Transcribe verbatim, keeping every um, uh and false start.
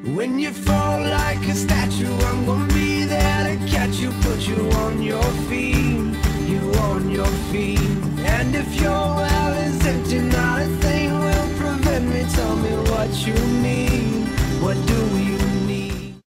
When you fall like a statue, I'm gonna be there to catch you, put you on your feet, you on your feet. And if your well is empty, not a